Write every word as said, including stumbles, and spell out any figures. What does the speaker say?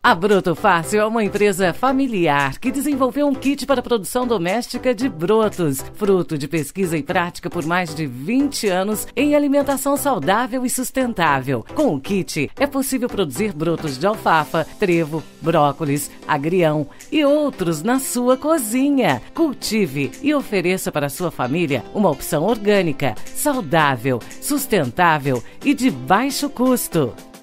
A Broto Fácil é uma empresa familiar que desenvolveu um kit para a produção doméstica de brotos, fruto de pesquisa e prática por mais de vinte anos em alimentação saudável e sustentável. Com o kit, é possível produzir brotos de alfafa, trevo, brócolis, agrião e outros na sua cozinha. Cultive e ofereça para a sua família uma opção orgânica, saudável, sustentável e de baixo custo.